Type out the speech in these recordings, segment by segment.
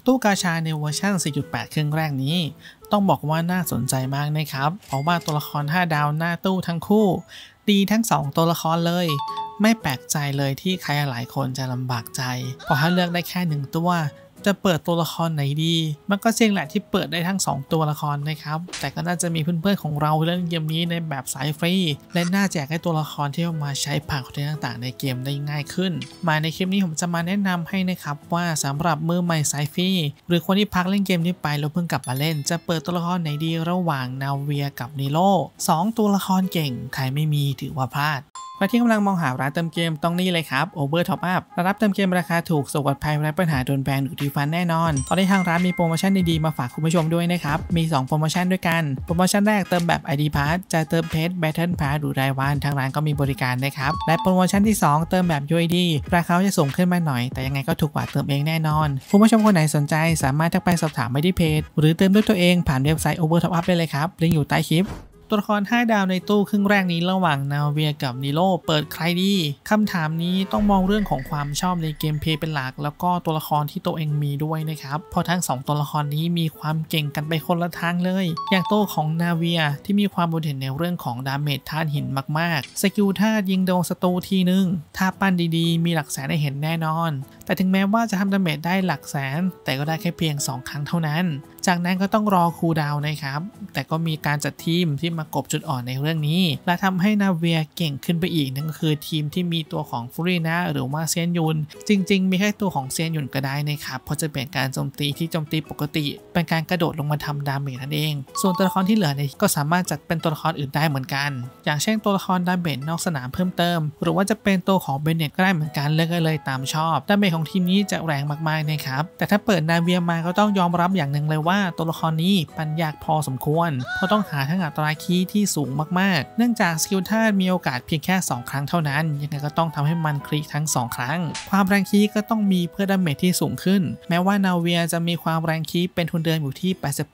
ตู้กาชาในเวอร์ชัน 4.8 ครึ่งแรกนี้ต้องบอกว่าน่าสนใจมากนะครับเพราะว่าตัวละคร 5 ดาวหน้าตู้ทั้งคู่ดีทั้ง2ตัวละครเลยไม่แปลกใจเลยที่ใครหลายคนจะลำบากใจเพราะถ้าเลือกได้แค่1ตัวจะเปิดตัวละครไหนดีมันก็เสี่ยงแหละที่เปิดได้ทั้ง2ตัวละครนะครับแต่ก็น่าจะมีเพื่อนๆของเราเล่นเกมนี้ในแบบสายฟรีและน่าแจกให้ตัวละครที่เอามาใช้ผ่านคอนเทนต์ต่างๆในเกมได้ง่ายขึ้นมาในคลิปนี้ผมจะมาแนะนำให้นะครับว่าสำหรับมือใหม่สายฟรีหรือคนที่พักเล่นเกมนี้ไปแล้วเพิ่งกลับมาเล่นจะเปิดตัวละครไหนดีระหว่างนาเวียกับนีโร่2ตัวละครเก่งใครไม่มีถือว่าพลาดใครที่กำลังมองหาร้านเติมเกมต้องนี่เลยครับ Over Top Up รับเติมเกมราคาถูกสะดวกปลอดภัยไร้ปัญหาโดนแบนหรือรีฟันแน่นอนตอนนี้ทางร้านมีโปรโมชั่นดีๆมาฝากคุณผู้ชมด้วยนะครับมี2โปรโมชั่นด้วยกันโปรโมชั่นแรกเติมแบบ ID Pass จะเติมเพชร Battle Pass หรือรายวันทางร้านก็มีบริการนะครับและโปรโมชั่นที่2เติมแบบ UID ราคาจะสูงขึ้นมาหน่อยแต่ยังไงก็ถูกกว่าเติมเองแน่นอนคุณผู้ชมคนไหนสนใจสามารถทักไปสอบถามไปที่เพจหรือเติมด้วยตัวเองผ่านเว็บไซต์ Over Top Up ได้เลยครับลิงก์อยู่ใต้คลิปตัวละคร 5 ดาวในตู้ครึ่งแรกนี้ระหว่างนาเวียกับนีโร่เปิดใครดีคำถามนี้ต้องมองเรื่องของความชอบในเกมเพลย์เป็นหลักแล้วก็ตัวละครที่ตัวเองมีด้วยนะครับเพราะทั้ง2ตัวละครนี้มีความเก่งกันไปคนละทางเลยอย่างตัวของนาเวียที่มีความโดดเด่นในเรื่องของดาเมจธาตุหินมากๆสกิลธาตุยิงโดนศัตรูทีนึงถ้าปั้นดีๆมีหลักแสนได้เห็นแน่นอนแต่ถึงแม้ว่าจะทำดาเมจได้หลักแสนแต่ก็ได้แค่เพียง2ครั้งเท่านั้นจากนั้นก็ต้องรอคูลดาวน์นะครับแต่ก็มีการจัดทีมที่มากบจุดอ่อนในเรื่องนี้และทำให้นาเวียเก่งขึ้นไปอีกนั่นก็คือทีมที่มีตัวของฟูรินะหรือว่าเซียนยุนจริงๆมีแค่ตัวของเซียนยุนก็ได้นะครับเพราะจะเป็นการโจมตีที่โจมตีปกติเป็นการกระโดดลงมาทำดาเมจนั่นเองส่วนตัวละครที่เหลือเนี่ยก็สามารถจัดเป็นตัวละครอื่นได้เหมือนกันอย่างเช่นตัวละครดาเมจนอกสนามเพิ่มเติมหรือว่าจะเป็นตัวของเบเนตก็ได้เหมือนกันเลือกเลยตามชอบดาเมจของทีมนี้จะแรงมากๆนะครับแต่ถ้าเปิดนาเวียมาก็ต้องยอมรับอย่างหนึ่งเลยว่าตัวละครนี้ปัญญากพอสมควรเพราะต้องหาทั้งอัตราคีย์ที่สูงมากๆเนื่องจากสกิลธาตุมีโอกาสเพียงแค่2ครั้งเท่านั้นยังไงก็ต้องทำให้มันคลิกทั้ง2ครั้งความแรงคีย์ก็ต้องมีเพื่อดาเมจที่สูงขึ้นแม้ว่านาเวียจะมีความแรงคีย์เป็นทุนเดิมอยู่ที่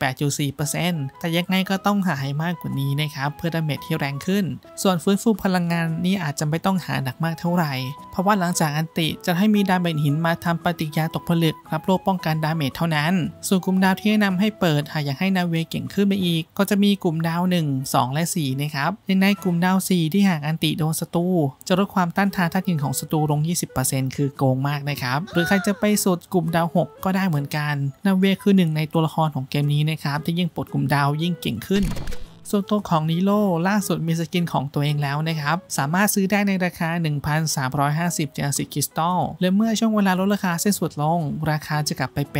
88.4% แต่ยังไงก็ต้องหาให้มากกว่านี้นะครับเพื่อดาเมจที่แรงขึ้นส่วนฟื้นฟูพลังงานนี่อาจจะไม่ต้องหาหนักมากเท่าไหร่เพราะว่าหลังจากอันติจะให้มีดาเมจหินมาทำปฏิกิริยาตกผลึกรับโล่ป้องกันดาเมจเท่านั้นส่วนกลุ่มดาวที่แนะนำให้เปิดหากอยากให้นาเวียเก่งขึ้นไปอีกก็จะมีกลุ่มดาว1 2และ4นะครับในกลุ่มดาว4ที่หากอันติโดนศัตรูจะลดความต้านทานธาตุหินของศัตรูลง 20% คือโกงมากนะครับหรือใครจะไปสุดกลุ่มดาว6ก็ได้เหมือนกันนาเวียคือหนึ่งในตัวละครของเกมนี้นะครับที่ยิ่งปลดกลุ่มดาวยิ่งเก่งขึ้นส่วนตัวของนีโร่ล่าสุดมีสกินของตัวเองแล้วนะครับสามารถซื้อได้ในราคา 1,350 เจนสิคริสตัลและเมื่อช่วงเวลาลดราคาสิ้นสุดลงราคาจะกลับไปเป็น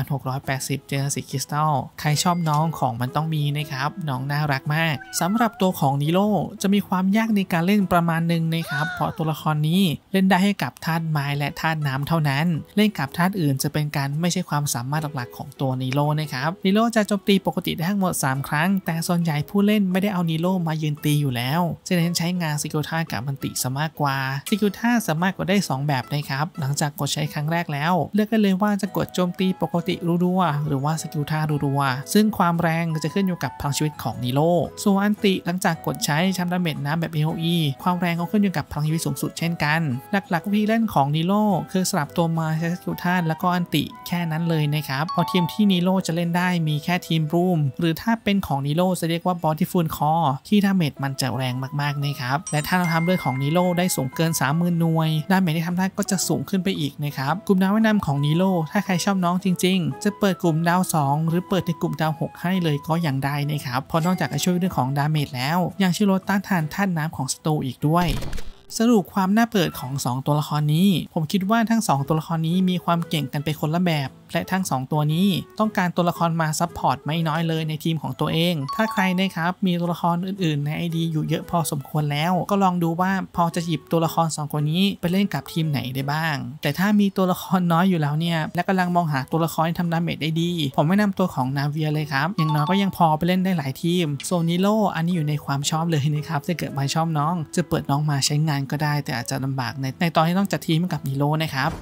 1,680 เจนสิคริสตัลใครชอบน้องของมันต้องมีนะครับน้องน่ารักมากสำหรับตัวของนีโร่จะมีความยากในการเล่นประมาณนึงนะครับเพราะตัวละครนี้เล่นได้ให้กับธาตุไม้และธาตุน้ำเท่านั้นเล่นกับธาตุอื่นจะเป็นการไม่ใช่ความสามารถหลักๆของตัวนีโร่นะครับนีโร่จะโจมตีปกติได้ทั้งหมด3ครั้งแต่ส่วนใหญ่ผู้เล่นไม่ได้เอานีโร่มายืนตีอยู่แล้วจะเน้นใช้งานสกิลธาตุกับมันติซะมากกว่าสกิลธาตุสามารถกดได้2แบบนะครับหลังจากกดใช้ครั้งแรกแล้วเลือกกันเลยว่าจะกดโจมตีปกติรัวๆหรือว่าสกิลธาตุรัวๆซึ่งความแรงจะขึ้นอยู่กับพลังชีวิตของนีโร่ส่วนอันติหลังจากกดใช้ทำดาเมจน้ำแบบ AOE ความแรงก็ขึ้นอยู่กับพลังชีวิตสูงสุดเช่นกันหลักๆวิธีเล่นของนีโร่คือสลับตัวมาใช้สกิลธาตุแล้วก็อันติแค่นั้นเลยนะครับพอทีมที่นีโร่จะเล่นได้มีแค่ทีมรูมหรือถ้าเป็นของนีโร่จะเรียกว่าบอดี้ฟูลคอที่ดาเมจมันจะแรงมากๆนะครับและถ้าเราทำเลือดของนีโร่ได้สูงเกิน 30,000 หน่วยดาเมจที่ทำได้ก็จะสูงขึ้นไปอีกนะครับกลุ่มดาวแนะนำของนีโร่ถ้าใครชอบน้องจริงๆจะเปิดกลุ่มดาว2หรือเปิดในกลุ่มดาว6ให้เลยก็ยังได้นะครับเพราะนอกจากจะช่วยเรื่องของดาเมจแล้วยังช่วยลดต้านทานธาตุน้ำของศัตรูอีกด้วยสรุปความน่าเปิดของ2ตัวละครนี้ผมคิดว่าทั้ง2ตัวละครนี้มีความเก่งกันไปคนละแบบและทั้ง2ตัวนี้ต้องการตัวละครมาซัพพอร์ตไม่น้อยเลยในทีมของตัวเองถ้าใครนะครับมีตัวละครอื่นๆใน ID อยู่เยอะพอสมควรแล้วก็ลองดูว่าพอจะหยิบตัวละคร2คนนี้ไปเล่นกับทีมไหนได้บ้างแต่ถ้ามีตัวละครน้อยอยู่แล้วเนี่ยและกำลังมองหาตัวละครที่ทำดาเมจได้ดีผมแนะนำตัวของนาเวียเลยครับอย่างน้อยก็ยังพอไปเล่นได้หลายทีมโซนิโร่อันนี้อยู่ในความชอบเลยนะครับถ้าเกิดไม่ชอบน้องจะเปิดน้องมาใช้งานก็ได้แต่อาจจะลำบากในตอนที่ต้องจัดทีมกับนีโร่นะครับ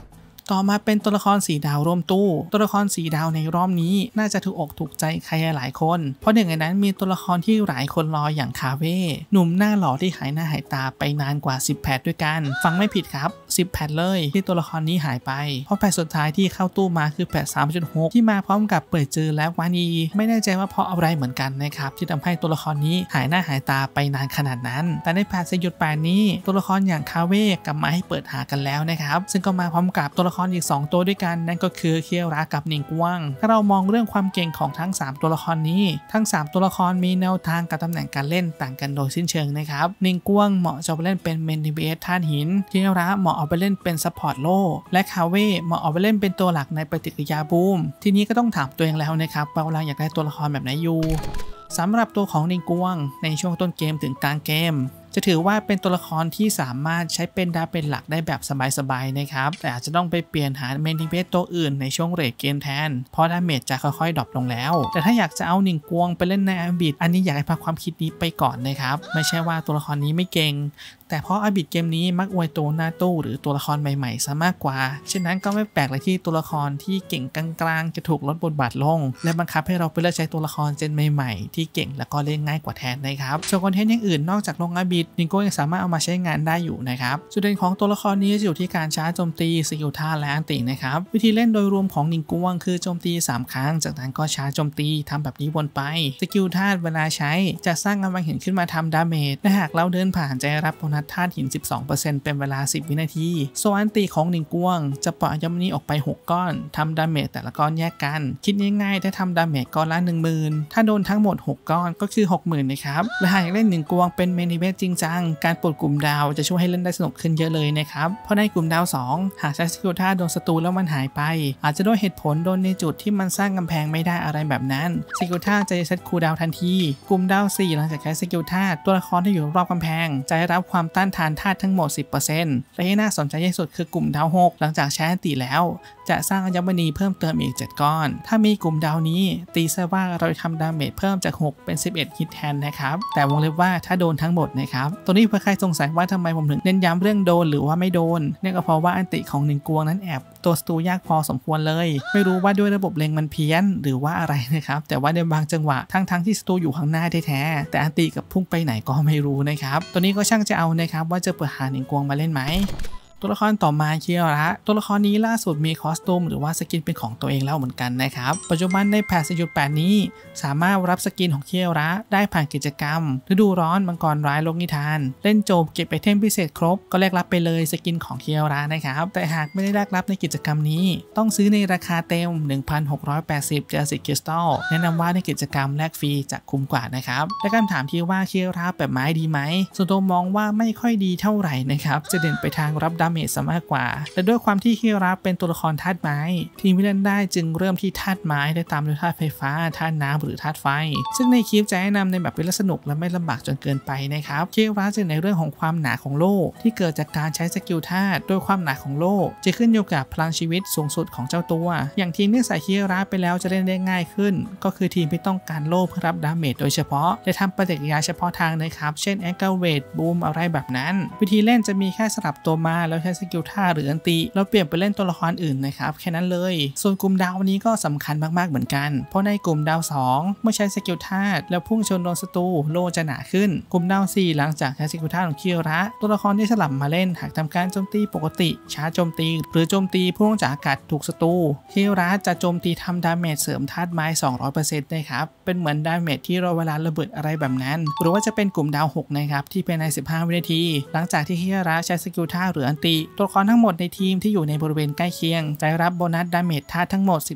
ต่อมาเป็นตัวละคร4 ดาวร่วมตู้ตัวละคร4 ดาวในรอบนี้น่าจะถูกอกถูกใจใครหลายคนเพราะหนึ่งในนั้นมีตัวละครที่หลายคนรออย่างคาเว่หนุ่มหน้าหล่อที่หายหน้าหายตาไปนานกว่า10 แพทด้วยกันฟังไม่ผิดครับ10 แพทเลยที่ตัวละครนี้หายไปเพราะแพทสุดท้ายที่เข้าตู้มาคือแพท 3.6 ที่มาพร้อมกับเปิดเจอและวานีไม่แน่ใจว่าเพราะอะไรเหมือนกันนะครับที่ทำให้ตัวละครนี้หายหน้าหายตาไปนานขนาดนั้นแต่ในแพท 4.8 นี้ตัวละครอย่างคาเว่กลับมาให้เปิดหากันแล้วนะครับซึ่งก็มาพร้อมกับตัวละครอีก2 ตัวด้วยกันนั่นก็คือเคียวระกับนิงกวางถ้าเรามองเรื่องความเก่งของทั้ง3 ตัวละครนี้ทั้ง3 ตัวละครมีแนวทางกับตำแหน่งการเล่นต่างกันโดยสิ้นเชิงนะครับนิงกวางเหมาะจะไปเล่นเป็นเมน DPS ธาตุหินเคียวระเหมาะเอาไปเล่นเป็นซัพพอร์ตโล่และคาเว่เหมาะเอาไปเล่นเป็นตัวหลักในปฏิกิริยาบูมทีนี้ก็ต้องถามตัวเองแล้วนะครับว่าเราอยากได้ตัวละครแบบไหนอยู่สำหรับตัวของนิงกวางในช่วงต้นเกมถึงกลางเกมจะถือว่าเป็นตัวละครที่สามารถใช้เป็นดาเป็นหลักได้แบบสบายๆนะครับแต่อาจจะต้องไปเปลี่ยนหาเมนทิเพสตัวอื่นในช่วงเรทเกมแทนเพราะดาเมจจะค่อยๆดรอปลงแล้วแต่ถ้าอยากจะเอานิงกวางไปเล่นในอาบิดอันนี้อยากให้พักความคิดนี้ไปก่อนนะครับไม่ใช่ว่าตัวละครนี้ไม่เก่งแต่เพราะอาบิดเกมนี้มักอวยตัวหน้าตู้หรือตัวละครใหม่ๆซะมากกว่าฉะนั้นก็ไม่แปลกเลยที่ตัวละครที่เก่งกลางๆจะถูกลดบทบาทลงและบังคับให้เราไปเลือกใช้ตัวละครเจนใหม่ๆที่เก่งและก็เล่นง่ายกว่าแทนนะครับส่วนคอนเทนต์อย่างอื่นนอกจากลงอาบิดนิงกวางยังสามารถเอามาใช้งานได้อยู่นะครับจุดเด่นของตัวละครนี้จะอยู่ที่การชาร์จโจมตีสกิลท่าและอันตินะครับวิธีเล่นโดยรวมของนิงกวางคือโจมตี3 ครั้งจากนั้นก็ชาร์จโจมตีทำแบบนี้วนไปสกิลท่าเวลาใช้จะสร้างกำลังหินขึ้นมาทำดาเมจและหากเราเดินผ่านจะรับโบนัสธาตุหิน 12% เป็นเวลา10 วินาทีโซอันติของนิงกวางจะปล่อยยมนี้ออกไป6 ก้อนทำดาเมจแต่ละก้อนแยกกันคิดง่ายๆถ้าทำดาเมจก้อนละ 10,000 ถ้าโดนทั้งหมด6 ก้อนก็คือ 60,000 นะครับและหากเล่นนิงกวางเป็นเมนอีเวนต์จริงจังการปลดกลุ่มดาวจะช่วยให้เล่นได้สนุกขึ้นเยอะเลยนะครับเพราะในกลุ่มดาว2หากใช้สกิลท่าโดนศัตรูแล้วมันหายไปอาจจะด้วยเหตุผลโดนในจุดที่มันสร้างกำแพงไม่ได้อะไรแบบนั้นสกิลท่าจะเซตคูลดาวน์ทันทีกลุ่มดาว4หลังจากใช้สกิลท่าตัวละครที่อยู่รอบกำแพงจะได้รับความต้านทานธาตุทั้งหมด 10% และที่น่าสนใจที่สุดคือกลุ่มดาว6หลังจากใช้อันติแล้วจะสร้างอัญมณีเพิ่มเติมอีก7 ก้อนถ้ามีกลุ่มดาวนี้ตีซะว่าเราทำดาเมจเพิ่มจาก6เป็น11ฮิตแทนนะครับแต่วงเล็บว่าถ้าโดนทั้งหมดนะครับตัวนี้เพื่อใครสงสัยว่าทำไมผมถึงเน้นย้ำเรื่องโดนหรือว่าไม่โดนเนี่ยก็เพราะว่าอันติของนิงกวางนั้นแอบตัวศัตรูยากพอสมควรเลยไม่รู้ว่าด้วยระบบเล็งมันเพี้ยนหรือว่าอะไรนะครับแต่ว่าในบางจังหวะทั้งที่ศัตรูอยู่ข้างหน้าแท้ๆแต่อันติกับพุ่งไปไหนก็ไม่รู้นะครับตัวนี้ก็ช่างจะเอานะครับว่าจะเปิดหานิงกวางมาเล่นไหมตัวละครต่อมาเคียวระตัวละครนี้ล่าสุดมีคอสตูมหรือว่าสกินเป็นของตัวเองแล้วเหมือนกันนะครับปัจจุบันในแพท 4.8 นี้สามารถรับสกินของเคียวระได้ผ่านกิจกรรมฤดูร้อนมังกรร้ายโลกนิทานเล่นโจมเก็บไอเทมพิเศษครบก็แลกรับไปเลยสกินของเคียวระนะครับแต่หากไม่ได้แลกรับในกิจกรรมนี้ต้องซื้อในราคาเต็ม 1,680 เจอสิคริสตัลแนะนำว่าในกิจกรรมแลกฟรีจะคุ้มกว่านะครับและคำถามที่ว่าเคียวระแบบไม้ดีไหมส่วนตัวมองว่าไม่ค่อยดีเท่าไหร่นะครับจะเด่นไปทางรับดาเมจมากกว่าแต่ด้วยความที่เคียวระเป็นตัวละครธาตุไม้ทีมที่เล่นได้จึงเริ่มที่ธาตุไม้ได้ตามด้วยธาตุไฟฟ้าธาตุน้ำหรือธาตุไฟซึ่งในคลิปจะแนะนำในแบบเป็นสนุกและไม่ลำบากจนเกินไปนะครับเคียวระจะในเรื่องของความหนาของโล่ที่เกิดจากการใช้สกิลธาตุโดยความหนาของโล่จะขึ้นอยู่กับพลังชีวิตสูงสุดของเจ้าตัวอย่างทีมที่ใส่เคียวระไปแล้วจะเล่นได้ง่ายขึ้นก็คือทีมที่ต้องการโล่เพื่อรับดาเมจโดยเฉพาะและทำปฏิกิริยาเฉพาะทางนะครับเช่นแองเกิลเวทบูมอะไรแบบนั้นวิธีเล่นจะมีแค่สลับตัวมาแล้วใช้สกิลท่าหรืออันติแล้วเปลี่ยนไปเล่นตัวละครอื่นนะครับแค่นั้นเลยส่วนกลุ่มดาวนี้ก็สำคัญมากๆเหมือนกันเพราะในกลุ่มดาว2เมื่อใช้สกิลธาตุแล้วพุ่งชนโดนศัตรูโล่จะหนาขึ้นกลุ่มดาว4หลังจากใช้สกิลธาตุของเคียวระตัวละครที่สลับมาเล่นหากทำการโจมตีปกติชาร์จโจมตีหรือโจมตีพุ่งจากอากาศถูกศัตรูเคียวระจะโจมตีทำดาเมจเสริมธาตุไม้ 200% นะครับเป็นเหมือนดาเมจที่รอเวลาระเบิดอะไรแบบนั้นหรือว่าจะเป็นกลุ่มดาว6นะครับที่เป็นใน15 วินาทีหลังจากที่เคียวระใช้สกิลท่าหรืออันติตัวละครทั้งหมดในทีมที่อยู่ในบริเวณใกล้เคียงจะรับโบนัสดาเมจธาตุทั้งหมด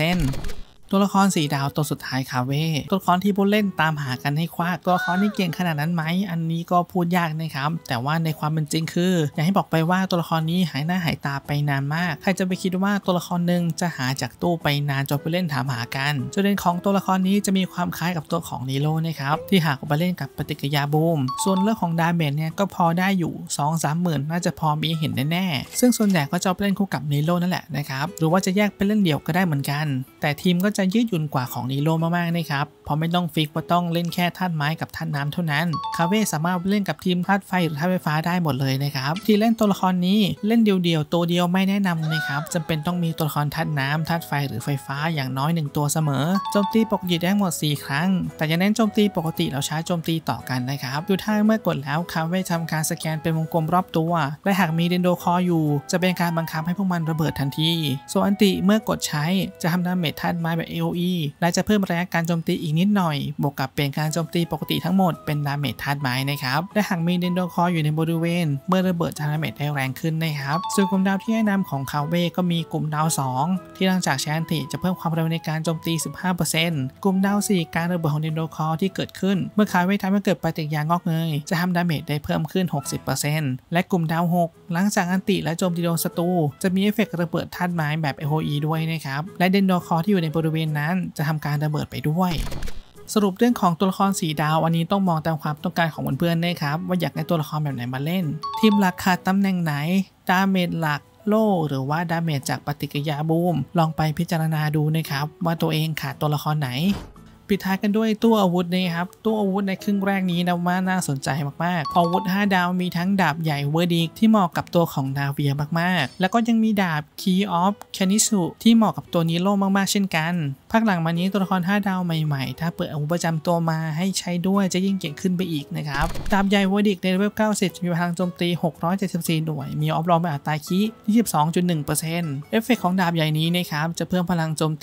12%ตัวละคร4 ดาวตัวสุดท้ายคาเว่ตัวละครที่ผู้เล่นตามหากันให้ควักตัวละครนี้เก่งขนาดนั้นไหมอันนี้ก็พูดยากนะครับแต่ว่าในความเป็นจริงคืออยากให้บอกไปว่าตัวละครนี้หายหน้าหายตาไปนานมากใครจะไปคิดว่าตัวละครหนึ่งจะหาจากตู้ไปนานจนผู้เล่นถามหากันจุดเด่นของตัวละครนี้จะมีความคล้ายกับตัวของนีโร่นะครับที่หากไปเล่นกับปฏิกิริยาบูมส่วนเรื่องของดาเมจเนี่ยก็พอได้อยู่ 2-3 หมื่นน่าจะพอมีเห็นแน่ๆซึ่งส่วนใหญ่ก็จะไปเล่นคู่กับนีโร่นั่นแหละนะครับหรือว่าจะแยกไปเล่นเดี่ยวก็ได้เหมือนกันแต่ทีมก็จะยืดหยุ่นกว่าของนีโร่มากๆนะครับเพราะไม่ต้องฟิกว่าต้องเล่นแค่ธาตุไม้กับธาตุน้ำเท่านั้นคาเว่สามารถเล่นกับทีมธาตุไฟหรือธาตุไฟฟ้าได้หมดเลยนะครับที่เล่นตัวละครนี้เล่นเดียวๆตัวเดียวไม่แนะนำนะครับจำเป็นต้องมีตัวละครธาตุน้ำธาตุไฟหรือไฟฟ้าอย่างน้อย1ตัวเสมอโจมตีปกติได้หมด4ครั้งแต่จะเน้นโจมตีปกติแล้วใช้โจมตีต่อกันนะครับดูท่าเมื่อกดแล้วคาเว่ทำการสแกนเป็นวงกลมรอบตัวและหากมีเดนโดคออยู่จะเป็นการบังคับให้พวกมันระเบิดทันทีส่วนอันติเมื่อกดใช้จะทำดาเมจธาตุไม้แบบ AOE และจะเพิ่มระยะการโจมตีอีกนิดหน่อยบวกกับเป็นการโจมตีปกติทั้งหมดเป็นดาเมจธาตุไม้นะครับและหากมีเดนโดคออยู่ในบริเวณเมื่อระเบิดจะดาเมจได้แรงขึ้นนะครับส่วนกลุ่มดาวที่แนะนำของคาเว่ก็มีกลุ่มดาว2ที่หลังจากใช้อันติจะเพิ่มความเร็วในการโจมตี 15% กลุ่มดาว4การระเบิดของเดนโดคอที่เกิดขึ้นเมื่อคาเว่ทำให้เกิดปฏิกิริยางอกเงยจะทำดาเมจได้เพิ่มขึ้น 60% และกลุ่มดาว6หลังจากอันติและโจมตีโดนศัตรูจะมีเอฟเฟกต์ระเบิดธาตุไม้แบบ AOE ด้วยนะครับและเดนโดคอที่อยู่ในบริเวณนั้นจะทำการระเบิดไปด้วยสรุปเรื่องของตัวละคร4ดาวอันนี้ต้องมองตามความต้องการของเพื่อนๆนะครับว่าอยากได้ตัวละครแบบไหนมาเล่นทีมหลักขาดตำแหน่งไหนดาเมจหลักโล่หรือว่าดาเมจจากปฏิกิริยาบูมลองไปพิจารณาดูนะครับว่าตัวเองขาดตัวละครไหนปิดท้ายกันด้วยตู้อาวุธนะครับตู้อาวุธในครึ่งแรกนี้นะว่าน่าสนใจมากๆอาวุธ5ดาวมีทั้งดาบใหญ่เวอร์ดิกที่เหมาะกับตัวของนาเวียมากๆแล้วก็ยังมีดาบ Key of Kanisu ที่เหมาะกับตัวนีโร่มากๆเช่นกันภาคหลังมานี้ตัวละคร5ดาวใหม่ๆถ้าเปิดอาวุธประจำตัวมาให้ใช้ด้วยจะยิ่งเก่งขึ้นไปอีกนะครับดาบใหญ่เวอร์ดิกในเลเวล90จะมีพลังโจมตี674หน่วยมีออฟรองเป็นอัตราคี 22.1% เอฟเฟกต์ของดาบใหญ่นี้นะครับจะเพิ่มพลังโจมตี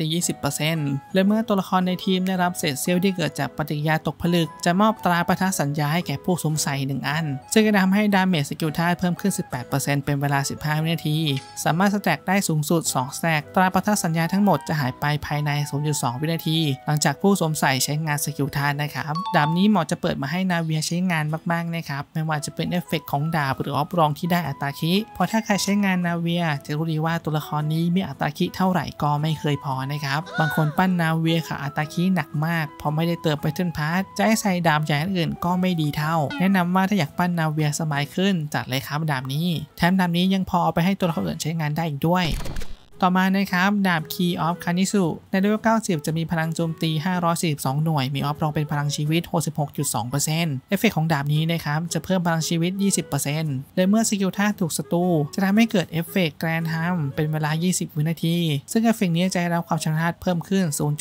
20% และเมื่อตัวละครในทีมได้รับเศษเซลล์ที่เกิดจากปฏิกิริยาตกผลึกจะมอบตราพันธสัญญาให้แก่ผู้สวมใส่1อันซึ่งจะทำให้ดาเมจสกิลธาตุเพิ่มขึ้น 18% เป็นเวลา15วินาทีสามารถสแต็กได้สูงสุด2สแต็กตราพันธสัญญาทั้งหมดจะหายไปภายใน 0.2 วินาทีหลังจากผู้สวมใส่ใช้งานสกิลธาตุนะครับดาบนี้เหมาะจะเปิดมาให้นาเวียใช้งานมากๆนะครับไม่ว่าจะเป็นเอฟเฟกต์ของดาบหรือออฟรองที่ได้อัตราคิเพราะถ้าใครใช้งานนาเวียจะรู้ดีว่าตัวละครนี้มีอัตราคิเท่าไหร่ก็ไม่เคยพอนะครับบางคนปั้นนาเวียขาอัตราคิหนักมากเพราะไม่ได้เติมไปพาร์ทจะให้ใส่ดาบใหญ่อื่นก็ไม่ดีเท่าแนะนำว่าถ้าอยากปั้นนาเวียสบายขึ้นจัดเลยครับดาบนี้แถมดาบนี้ยังพอเอาไปให้ตัวละครอื่นใช้งานได้อีกด้วยต่อมานะครับดาบ Key of Kanisu ในเลเวล90จะมีพลังโจมตี542หน่วยมีออฟรองเป็นพลังชีวิต 66.2% เอฟเฟกต์ของดาบนี้นะครับจะเพิ่มพลังชีวิต 20% โดยเมื่อสกิลธาตุถูกศัตรูจะทำให้เกิดเอฟเฟกต์แกรนด์ฮัมเป็นเวลา20วินาทีซึ่งเอฟเฟกต์นี้จะได้รับความชำนาญเพิ่มขึ้น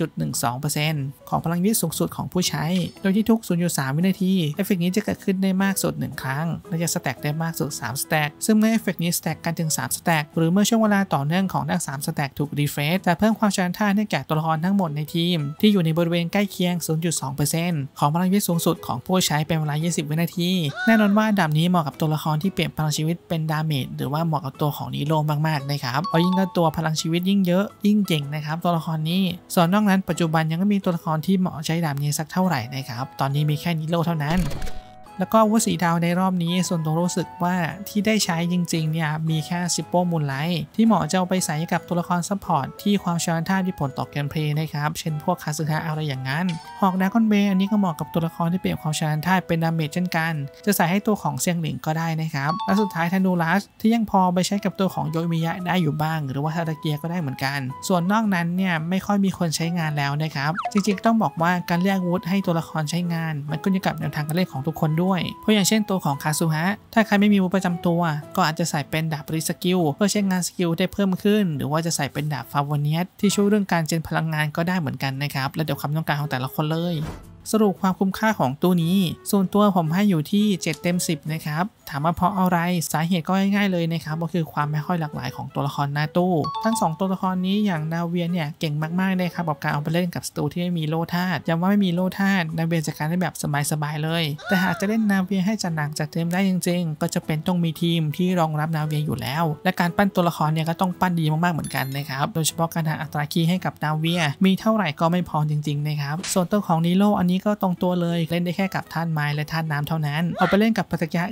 0.12% ของพลังชีวิตสูงสุดของผู้ใช้โดยที่ทุก 0.3 วินาทีเอฟเฟกต์นี้จะเกิดขึ้นได้มากสุด1ครั้งและจะสแต็กได้มากสุด3สแต็กซึ่งเมื่อเอฟเฟกต์นี้สแต็กกันถึง3สแต็กหรือเมื่อช่วงเวลาต่อเนื่องของทั้ง3สแต็กถูกรีเฟรชจะเพิ่มความชำนาญท่าให้แก่ตัวละครทั้งหมดในทีมที่อยู่ในบริเวณใกล้เคียง 0.2% ของพลังชีวิตสูงสุดของผู้ใช้เป็นเวลา20วินาทีแน่นอนว่าดาบนี้เหมาะกับตัวละครที่เปลี่ยนพลังชีวิตเป็นดาเมจหรือว่าเหมาะกับตัวของนีโร่มากๆนะครับเพราะยิ่งตัวพลังชีวิตยิ่งเยอะยิ่งเก่งนะครับตัวละครนี้ส่วนนอกนั้นปัจจุบันยังไม่มีตัวละครที่เหมาะใช้ดาบนี้สักเท่าไหร่นะครับตอนนี้มีแค่นีโร่เท่านั้นแล้วก็อาวุธสีดาวในรอบนี้ส่วนตัวรู้สึกว่าที่ได้ใช้จริงๆเนี่ยมีแค่ซิปโป้มูนไลท์ที่เหมาะจะเอาไปใส่กับตัวละครซัพพอร์ตที่ความชำนาญท่ามีผลต่อเกมเพลย์นะครับเช่นพวกคาซึฮะอะไรอย่างนั้นหอกดากอนเบย์อันนี้ก็เหมาะกับตัวละครที่เปลี่ยนความชำนาญท่าเป็นดาเมจเช่นกันจะใส่ให้ตัวของเซียงหลิงก็ได้นะครับและสุดท้ายธนูรัสที่ยังพอไปใช้กับตัวของโยมิยะได้อยู่บ้างหรือว่าทาตาเกียก็ได้เหมือนกันส่วนนอกนั้นเนี่ยไม่ค่อยมีคนใช้งานแล้วนะครับจริงๆต้องบอกว่าการเลือกอาวุธให้ตัวละครใช้งานมันขึ้นอยู่กับแนวทางการเล่นของทุกคนด้วยเพราะอย่างเช่นตัวของคาซุฮะถ้าใครไม่มีอาวุธประจำตัวก็อาจจะใส่เป็นดาบริสกิลเพื่อใช้งานสกิลได้เพิ่มขึ้นหรือว่าจะใส่เป็นดาบฟาวเนียสที่ช่วยเรื่องการเจนพลังงานก็ได้เหมือนกันนะครับและเดี๋ยวความต้องการของแต่ละคนเลยสรุปความคุ้มค่าของตู้นี้ส่วนตัวผมให้อยู่ที่7เต็ม10นะครับถามว่าเพราะอะไรสาเหตุก็ง่ายๆเลยนะครับก็คือความไม่ค่อยหลากหลายของตัวละครหน้าตู้ทั้ง2ตัวละครนี้อย่างนาเวียเนี่ยเก่งมากๆเลยครับกับการเอาไปเล่นกับศัตรูที่ไม่มีโล่ธาตุย้ำว่าไม่มีโล่ธาตุนาเวียจัดการได้แบบสบายๆเลยแต่หากจะเล่นนาเวียให้จัดหนักจัดเต็มได้จริงๆก็จะเป็นต้องมีทีมที่รองรับนาเวียอยู่แล้วและการปั้นตัวละครเนี่ยก็ต้องปั้นดีมากๆเหมือนกันนะครับโดยเฉพาะการหาอัตราคีย์ให้กับนาเวียมีเท่าไหร่ก็ไม่พอจริงๆนะครับส่วนตัวของนีโร่อันนี้ก็ตรงตัวเลยเล่นได้แค่กับธาตุไม้และธาตุน้ำเท่านั้นเอาไปเล่นกับปฏิกิริยาอื่นแทบ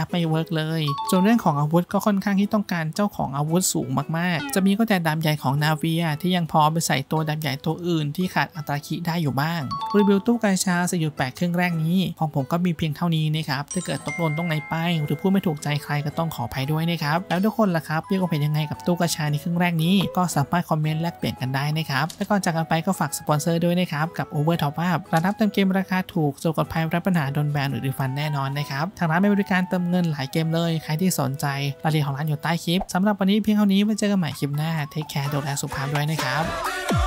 ไม่เวิร์กเลยส่วนเรื่องของอาวุธก็ค่อนข้างที่ต้องการเจ้าของอาวุธสูงมากๆจะมีก็แต่ดาบใหญ่ของนาเวียที่ยังพอไปใส่ตัวดาบใหญ่ตัวอื่นที่ขาดอัตราคิได้อยู่บ้างรีวิวตู้กาชา 4.8 เครื่องแรกนี้ของผมก็มีเพียงเท่านี้นะครับถ้าเกิดตกหล่นตรงไหนไปหรือพูดไม่ถูกใจใครก็ต้องขออภัยด้วยนะครับแล้วทุกคนล่ะครับมีความเห็นยังไงกับตู้กาชาในเครื่องแรกนี้ก็สามารถคอมเมนต์แลกเปลี่ยนกันได้นะครับและก่อนจากกันไปก็ฝากสปอนเซอร์ด้วยนะครับกับ Over Top Up ร้านรับเติมเกมราคาถูกสะดวกปลอดภัยรับปัญหาโดนแบนหรือรีฟันแน่นอนนะครับทางร้านมีบริการเติมเงินหลายเกมเลยใครที่สนใจรายละเอียดของร้านอยู่ใต้คลิปสำหรับวันนี้เพียงเท่านี้ไว้เจอกันใหม่คลิปหน้าเทคแคร์ดูแลสุขภาพด้วยนะครับ